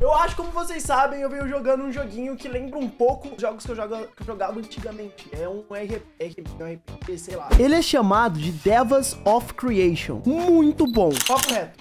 Eu acho, como vocês sabem, eu venho jogando um joguinho que lembra um pouco os jogos que eu jogava antigamente. É um RPG, sei lá. Ele é chamado de Devas of Creation. Muito bom. Papo reto.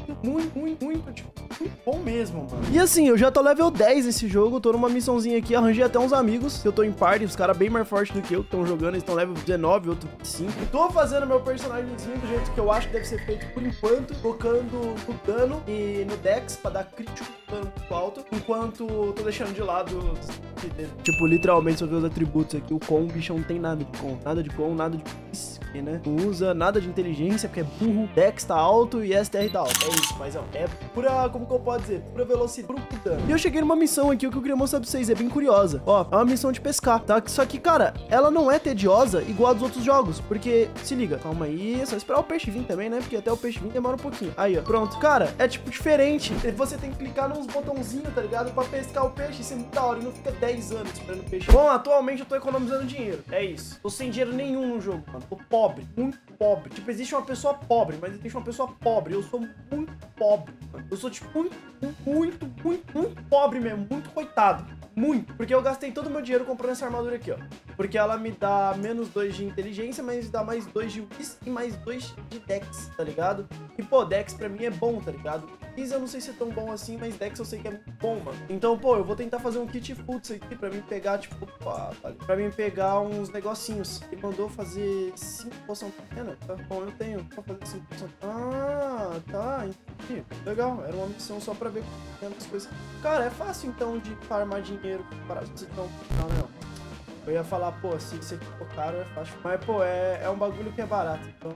Muito, tipo, muito bom mesmo, mano. E assim, eu já tô level 10 nesse jogo, tô numa missãozinha aqui, arranjei até uns amigos, eu tô em party, os caras bem mais fortes do que eu, que estão jogando, eles estão level 19, outro 25. Tô fazendo meu personagemzinho do jeito que eu acho que deve ser feito por enquanto, focando no dano e no dex pra dar crítico, dano muito alto, enquanto tô deixando de lado, tipo, literalmente, só ver os atributos aqui, o com, o bichão não tem nada de com, nada de né? Não usa nada de inteligência, porque é burro, dex tá alto e STR tá alto, é isso, mas ó, é pura, como que eu posso dizer, pura velocidade, puro dano. E eu cheguei numa missão aqui, o que eu queria mostrar pra vocês, é bem curiosa, ó, é uma missão de pescar, tá? Só que, cara, ela não é tediosa igual a dos outros jogos, porque, se liga, calma aí, é só esperar o peixe vir também, né? Porque até o peixe vir demora um pouquinho. Aí, ó, pronto. Cara, é tipo diferente, você tem que clicar nos botãozinhos, tá ligado? Pra pescar o peixe, isso é muito da hora, e não fica 10 anos esperando o peixe. Bom, atualmente eu tô economizando dinheiro, é isso. Tô sem dinheiro nenhum no jogo, mano, tô pobre, muito pobre. Tipo, existe uma pessoa pobre, mas existe uma pessoa pobre. Eu sou muito pobre, mano. Eu sou, tipo, muito pobre mesmo. Muito coitado. Muito. Porque eu gastei todo o meu dinheiro comprando essa armadura aqui, ó. Porque ela me dá menos 2 de inteligência, mas dá mais 2 de Whis e mais 2 de Dex, tá ligado? E, pô, Dex pra mim é bom, tá ligado? Whis eu não sei se é tão bom assim, mas Dex eu sei que é muito bom, mano. Então, pô, eu vou tentar fazer um kit futs aqui pra mim pegar, tipo, pra mim pegar uns negocinhos. Ele mandou fazer 5 poção pequena. Tá bom, eu tenho. Vou fazer 5 poção. Ah, tá. Entendi. Legal. Era uma missão só pra ver as coisas. Cara, é fácil então de farmar dinheiro para você então. Não. Eu ia falar, pô, se isso aqui for caro é fácil. Mas, pô, é um bagulho que é barato. Então,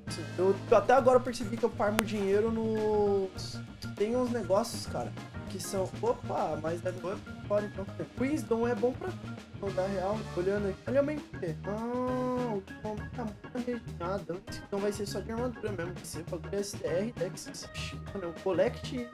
eu até agora percebi que eu farmo dinheiro nos... Tem uns negócios, cara, que são... Opa, mas é fora então. Wisdom é bom pra dar real. Olhando aqui. Olha o mente. Ah, o tom tá muito reginado. Então vai ser só de armadura mesmo. Vai ser o bagulho STR, Dex. Collect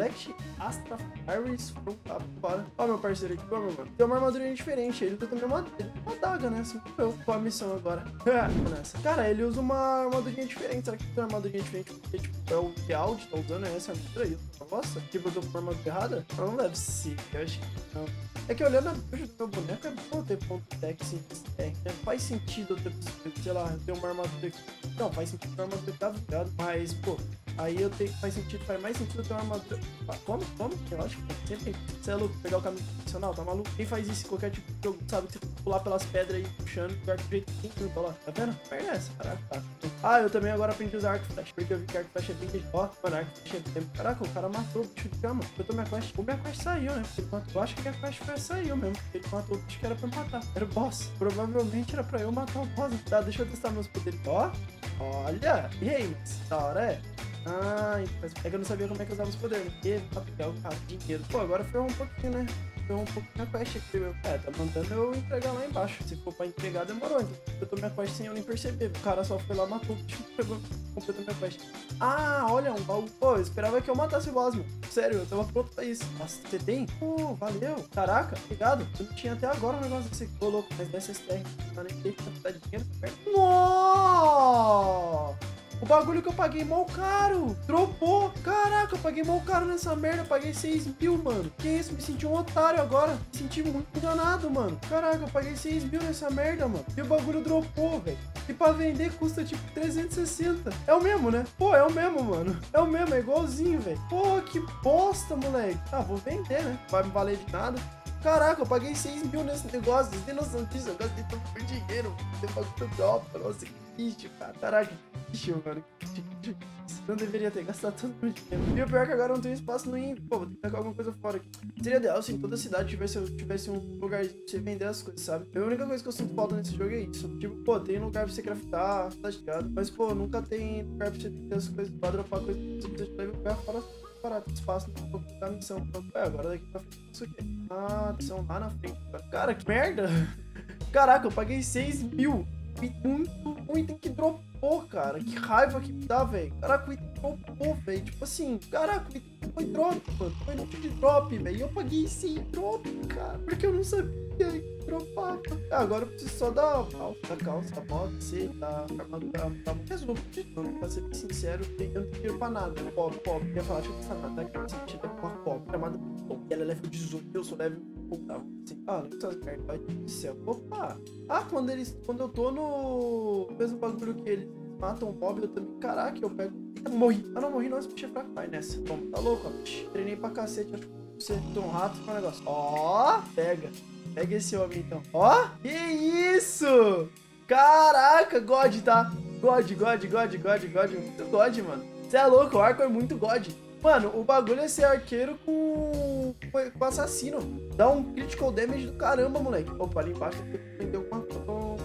Astra Iris from top. Ó, meu parceiro aqui, ó, meu mano. Tem uma armadura diferente. Ele tem também uma daga, né? Assim, eu com a missão agora. Nessa. Cara, ele usa uma armadurinha diferente. Será que tem uma armadurinha diferente? Porque, tipo, é o ideal de tá usando essa armadura aí. Nossa, tipo, eu tô com uma armadura errada? Não deve ser. Eu acho que não. É que olhando a build do meu boneco é bom ter ponto Dex e STR, né? Faz sentido eu ter, sei lá, ter uma armadura aqui. Não, faz sentido ter uma armadura que tá ligado. Mas, pô, aí eu tenho que faz mais sentido ter uma armadura. Ah, como? Eu acho que sempre você é louco, pegar o caminho tradicional, tá maluco? Quem faz isso em qualquer tipo de jogo, sabe que você tem que pular pelas pedras aí, puxando, do jeito que tem que lá. Tá vendo? Merda essa, caraca, tá. Ah, eu também agora aprendi a usar arco flash, porque eu vi que arco flash é bem de... Ó, mano, arco flash é bem... Caraca, o cara matou o bicho de cama. Eu tô minha quest. O minha quest saiu, né? Eu acho que a quest saiu mesmo. Ele matou o bicho que era pra matar. Era o boss. Provavelmente era pra eu matar o boss. Tá, deixa eu testar meus poderes. Ó, olha. E aí, da hora é? Ah, é que eu não sabia como é que usava os poderes. E pra pegar o carro de dinheiro. Pô, agora foi um pouquinho, né? Foi um pouquinho na quest aqui, meu. É, tá mandando eu entregar lá embaixo. Se for pra entregar, demorou. Então, eu tô minha quest sem eu nem perceber. O cara só foi lá, matou o bicho, pegou, completou minha quest. Ah, olha, um baú. Pô, eu esperava que eu matasse o boss, mano. Sério, eu tava pronto pra isso. Nossa, você tem? Pô, valeu. Caraca, obrigado. Eu não tinha até agora um negócio desse aqui. Ô, louco, mas dessa STR. Não nem tem que dar dinheiro. Nossa! O bagulho que eu paguei mal caro. Dropou. Caraca, eu paguei mal caro nessa merda. Eu paguei 6 mil, mano. Que isso? Me senti um otário agora. Me senti muito enganado, mano. Caraca, eu paguei 6 mil nessa merda, mano. E o bagulho dropou, velho. E pra vender custa tipo 360. É o mesmo, né? Pô, é o mesmo, mano. É o mesmo, é igualzinho, velho. Pô, que bosta, moleque. Ah, vou vender, né? Vai me valer de nada. Caraca, eu paguei 6 mil nesse negócio. Vocês têm noção disso? Eu gastei todo o dinheiro. Tem bagulho dropa. Nossa, que lixo, cara. Caraca, que lixo, mano. Não deveria ter gastado todo o meu dinheiro. E o pior é que agora eu não tenho espaço no Invi. Pô, vou ter que pegar alguma coisa fora aqui. Seria ideal se em toda cidade tivesse um lugar pra você vender as coisas, sabe? A única coisa que eu sinto falta nesse jogo é isso. Tipo, pô, tem lugar pra você craftar, tá ligado? Mas, pô, nunca tem lugar pra você ter as coisas, pra dropar coisas que você precisa levar fora. Parado, espaço da missão. Agora daqui pra frente isso aqui. Ah, missão lá na frente. Cara, que merda! Caraca, eu paguei 6 mil. E um item que dropou, cara. Que raiva que me dá, velho. Caraca, o item dropou, velho. Tipo assim, caraca, o item foi drop, mano. Foi noite de drop, velho. E eu paguei sem drop, cara. Porque eu não sabia que dropava. Agora eu preciso só da calça, da bota, da armadura. Resumo, pra ser bem sincero, eu não tenho dinheiro pra nada. Pobre. Ia falar, deixa eu pensar nada. Aqui, pobre. Chamada Bom, ela é level 18, eu sou level... Assim, não essas merda, vai do céu. Opa! Quando eu tô no mesmo bagulho que eles matam o mob, eu também... Caraca, eu pego... Eita, morri. Não morri não, esse bicho é fraco. Vai nessa. Toma, tá louco, ó. Treinei pra cacete, acho que você tô um rato com um negócio. Ó, pega. Pega esse homem, então. Ó, que isso? Caraca, God, tá? God. Muito God, mano. Você é louco, o arco é muito God. Mano, o bagulho é ser arqueiro com assassino. Dá um critical damage do caramba, moleque. Opa, ali embaixo tem que prender alguma coisa.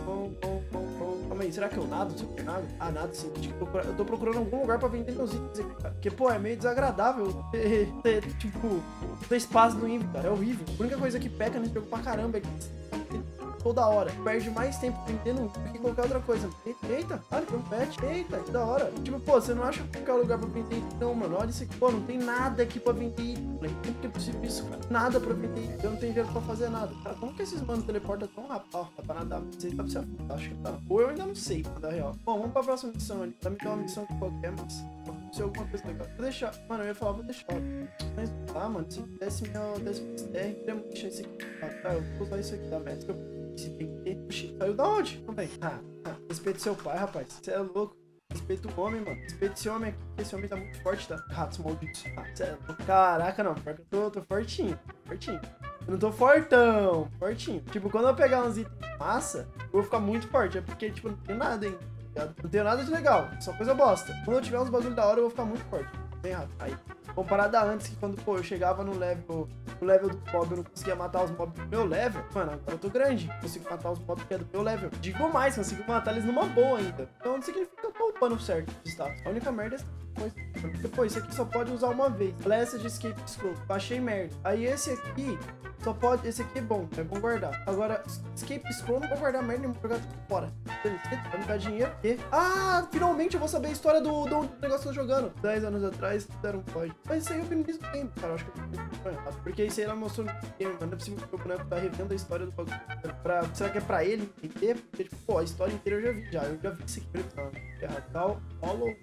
Calma aí, será que eu nado? Se eu nado? Nado sim. Eu tô procurando algum lugar pra vender meus itens aqui, cara. Porque, pô, é meio desagradável ter tipo, ter espaço no inventário, cara. É horrível. A única coisa que peca nesse jogo pra caramba é que toda hora. Perde mais tempo vendendo do que qualquer outra coisa. Eita, olha, tem um pet. Eita, que da hora. Tipo, pô, você não acha qualquer lugar pra vender item? Não, mano, olha isso aqui. Pô, não tem nada aqui pra vender item. Como que é possível isso, cara? Nada pra vender item. Eu não tenho dinheiro pra fazer nada. Cara, como que esses manos teleportam tão rápido? Ó, tá pra nadar. Não sei se tá pra ser afundar. Acho que tá. Ou eu ainda não sei, na real. Bom, vamos pra próxima missão ali. Tá me dando uma missão qualquer, mas... Se alguma coisa legal. Vou deixar. Mano, eu ia falar, vou deixar. Mas, mano, se desce meu DR, queria deixar isso aqui. Tá, eu vou usar isso aqui da métrica. Se tem que ter. Oxi, saiu da onde? Não vem. Respeita seu pai, rapaz. Você é louco. Respeita o homem, mano. Respeita esse homem aqui. Esse homem tá muito forte, tá? Ratos malditos. Você é louco. Caraca, não. Porque eu tô fortinho. Eu não tô fortão. Fortinho. Tipo, quando eu pegar uns itens massa, eu vou ficar muito forte. É porque, tipo, não tem nada ainda. Não tenho nada de legal. Só coisa bosta. Quando eu tiver uns bagulho da hora, eu vou ficar muito forte. Bem rápido. Aí. Comparado a antes, que quando, pô, eu chegava no level do mob, eu não conseguia matar os mobs do meu level. Mano, agora eu tô grande. Consigo matar os mobs que é do meu level. Digo mais, consigo matar eles numa boa ainda. Então não significa que eu tô upando certo os status. A única merda é essa coisa. Porque, pô, esse aqui só pode usar uma vez. Blessed Escape Scroll. Baixei merda. Aí esse aqui só pode... Esse aqui é bom guardar. Agora, Escape Scroll não vou guardar merda nem vou jogar tudo fora. Vai me dar dinheiro. E... finalmente eu vou saber a história do negócio que eu tô jogando. 10 anos atrás, deram um código. Mas isso aí eu vi no mesmo tempo, cara. Eu acho que eu errado. Porque isso aí ela mostrou no game, mano. Não é possível que o boneco tá revendo a história do bagulho. Será que é pra ele entender? Porque, tipo, pô, a história inteira eu já vi. Eu já vi isso aqui. Errado. Follow.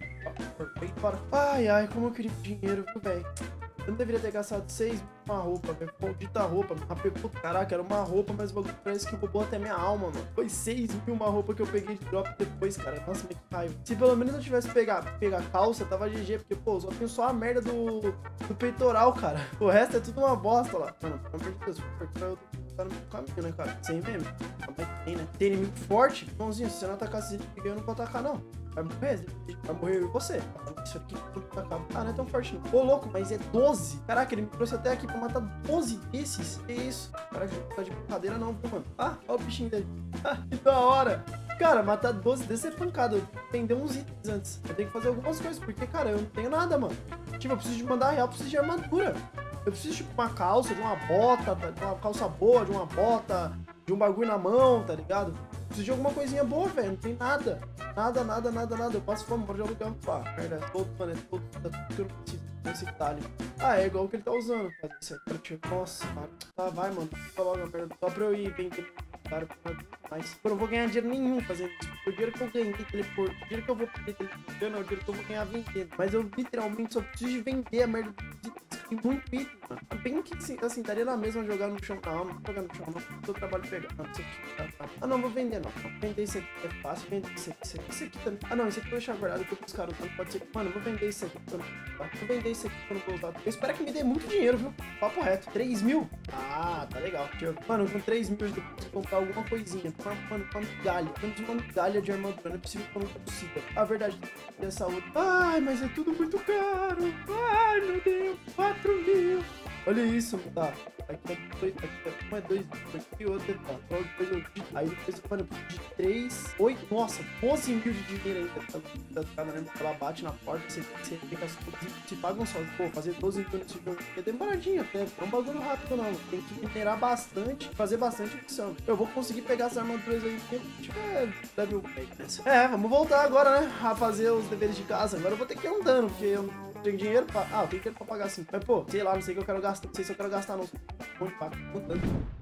Ai, como eu queria dinheiro, viu, velho? Eu não deveria ter gastado 6 mil uma roupa, velho. Maldita roupa. Caraca, era uma roupa, mas o bagulho parece que roubou até minha alma, mano. Foi 6 mil uma roupa que eu peguei de drop depois, cara. Nossa, que raiva. Se pelo menos eu tivesse pegar calça, tava GG, porque, pô, só tenho só a merda do peitoral, cara. O resto é tudo uma bosta lá. Mano, pelo amor de Deus, eu tá no meu caminho, né, cara? Sem meme. Tem, né? Tem inimigo forte, irmãozinho, se você não atacar esse inimigo, eu não vou atacar, não. Vai morrer você. Isso aqui não é tão forte não. Ô, louco, mas é 12. Caraca, ele me trouxe até aqui pra matar 12 desses. Que isso? Caraca, não tá de brincadeira não, mano. Olha o bichinho dele. Que da hora. Cara, matar 12 desses é pancada. Eu tenho que vender uns itens antes. Eu tenho que fazer algumas coisas, porque, cara, eu não tenho nada, mano. Tipo, eu preciso de mandar real, eu preciso de armadura. Eu preciso, tipo, uma calça, de uma bota, de uma calça boa, de uma bota, de um bagulho na mão, tá ligado? Preciso de alguma coisinha boa, velho. Não tem nada. Nada. Eu passo fome, bora jogar um pá. Merda, é todo, mano. É todo que eu não preciso. Esse talho. É igual o que ele tá usando. Nossa, cara. Tá, vai, mano. Tá logo a merda. Só pra eu ir vender. Cara, mas eu não vou ganhar dinheiro nenhum fazendo isso. O dinheiro que eu ganhei teleport, o dinheiro que eu vou perder teleportando é o dinheiro que eu vou ganhar vendendo. Mas eu literalmente só preciso de vender a merda dos itens. Tem muito item, mano. Bem que assim, estaria na mesma jogar no chão. Não vou jogar no chão, não. Todo trabalho pegar. Não, isso aqui tá. Não, vou vender não. Vender isso aqui é fácil. Vender isso aqui. Isso aqui também. Não, isso aqui eu vou deixar guardado que os caras não pode ser. Mano, eu vou vender isso aqui. Vou vender isso aqui que eu não vou usar. Eu espero que me dê muito dinheiro, viu? Papo reto. 3 mil? Tá legal. Mano, com 3 mil eu preciso comprar alguma coisinha. Uma migalha. Temos uma migalha de armadura. Não é possível que eu não consiga. A verdade é saúde. Ai, mas é tudo muito caro. Ai, meu Deus. 4 mil. Olha isso, tá. Aqui é 2 aqui, outro tá. Depois eu aí depois, mano, de 3, 8, nossa, 12 mil de dinheiro ainda. Ela bate na porta, você fica as coisas, se pagam só. Pô, fazer 12 mil nesse jogo é demoradinho até. É um bagulho rápido, não. Tem que minerar bastante, fazer bastante opção. Eu vou conseguir pegar essas armaduras aí porque tiver level 10. Vamos voltar agora, né? A fazer os deveres de casa. Agora eu vou ter que ir andando, porque eu não tenho dinheiro pra... eu tenho dinheiro pra pagar assim. Mas, pô, sei lá, não sei o que eu quero gastar. Não sei se eu quero gastar, não. Muito pago.